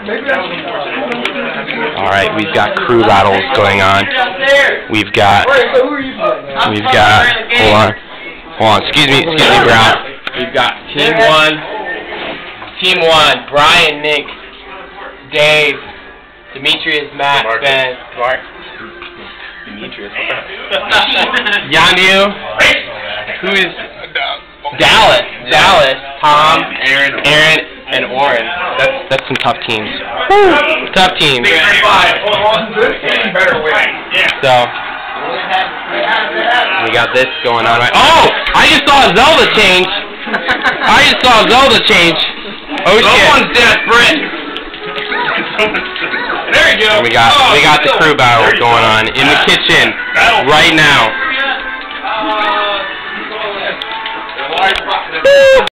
Alright, we've got crew battles going on. We've got, hold on, excuse me, Brown. We've got Team 1, Brian, Nick, Dave, Demetrius, Matt, Ben, Mark, Demetrius, Yanu, who is Dallas, Tom, Aaron, and Oren. That's some tough teams. Tough teams. So we got this going on right. Oh! I just saw Zelda change. Oh shit. Someone's desperate. There you go. We got the crew battle going on in the kitchen right now.